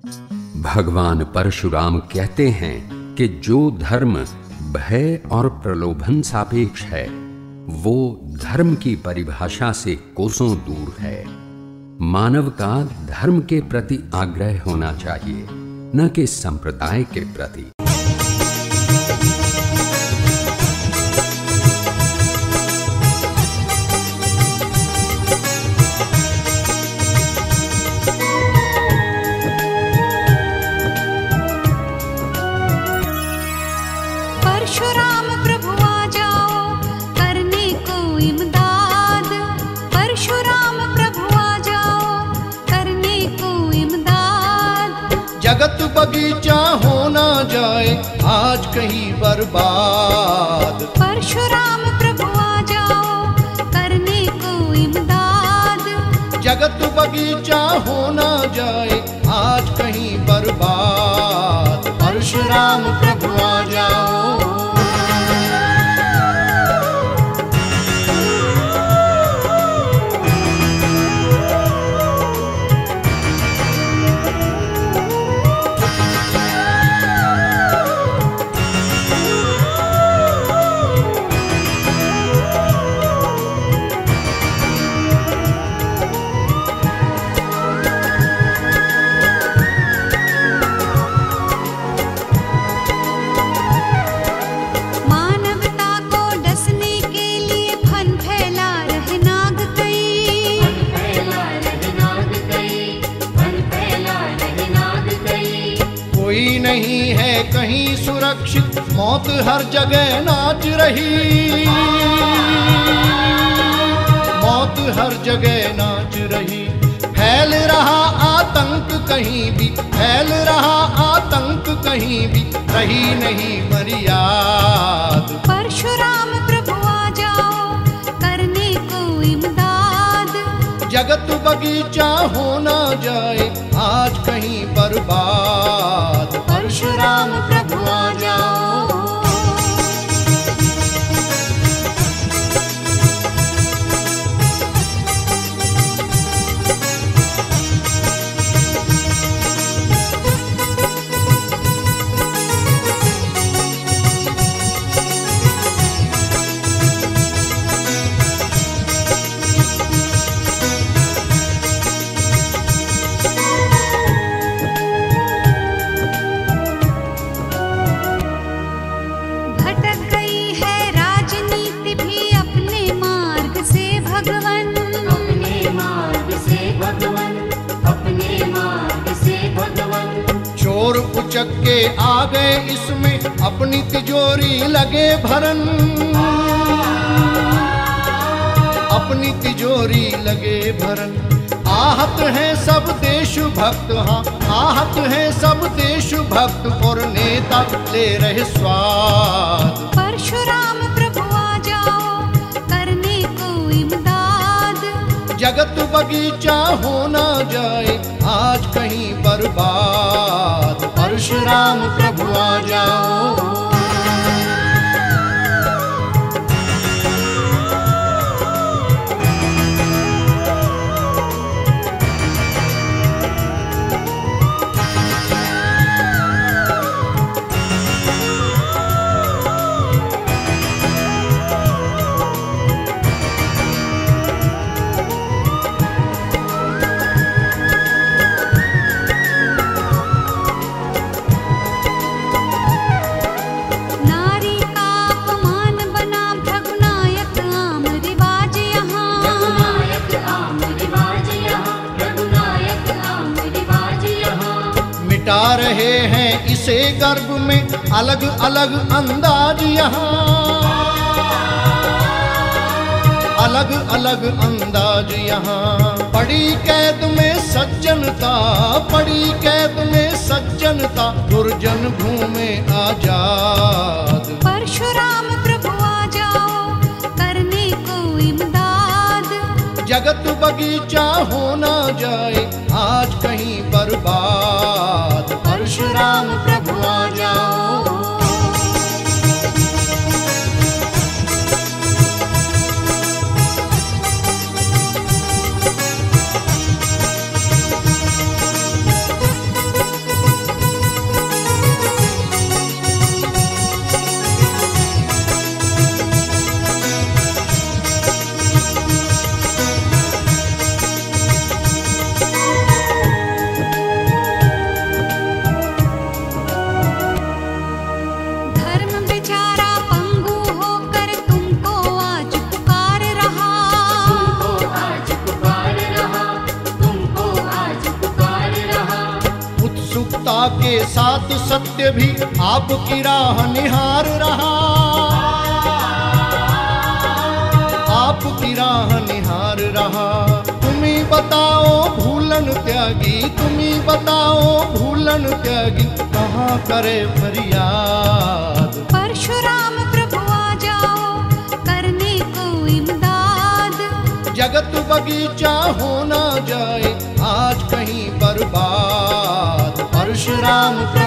भगवान परशुराम कहते हैं कि जो धर्म भय और प्रलोभन सापेक्ष है वो धर्म की परिभाषा से कोसों दूर है। मानव का धर्म के प्रति आग्रह होना चाहिए, न कि संप्रदाय के प्रति। परशुराम प्रभु आ जाओ करने को इमदाद, परशुराम प्रभु आ जाओ करने को इमदाद। जगत बगीचा हो ना जाए आज कहीं बर्बाद, परशुराम प्रभु आ जाओ करने को इमदाद। जगत बगीचा हो ना जाए आज कहीं बर्बाद, परशुराम प्रभु आ जाओ। कोई नहीं है कहीं सुरक्षित, मौत हर जगह नाच रही, मौत हर जगह नाच रही। फैल रहा आतंक कहीं भी, फैल रहा आतंक कहीं भी, रही नहीं मर्याद। परशुराम प्रभु आ जाओ करने को इमदाद, जगत बगीचा हो ना जाए आज कहीं बर्बाद, परशुराम प्रभु आ जाओ। चोर उचक के आ गए इसमें, अपनी तिजोरी लगे भरन, अपनी तिजोरी लगे भरन। आहत हैं सब देशभक्त, हाँ आहत हैं सब देशभक्त, और नेता ले रहे स्वाद। परशुराम प्रभु आ जाओ करने को इमदाद, जगत बगीचा हो ना जाए आज कहीं बर्बाद, परशुराम प्रभु आ जाओ। मिटा रहे हैं इसे गर्भ में अलग अलग अंदाज यहाँ, अलग अलग अंदाज यहाँ। पड़ी कैद में सज्जनता, पड़ी कैद में सज्जनता, दुर्जन घूमे आजाद। परशुराम प्रभु आ जाओ करने को इमदाद, जगत बगीचा हो ना जाए आज कहीं बर्बाद, परशुराम प्रभु आ जाओ। ममता के साथ सत्य भी आपकी राह निहार रहा, आपकी राह निहार रहा। तुम्ही बताओ भूलन त्यागी, तुम्ही बताओ भूलन त्यागी, कहाँ करे फरियाद। परशुराम प्रभु आ जाओ करने को इमदाद। जगत बगीचा हो ना जाए आज कहीं बर्बाद। परशुराम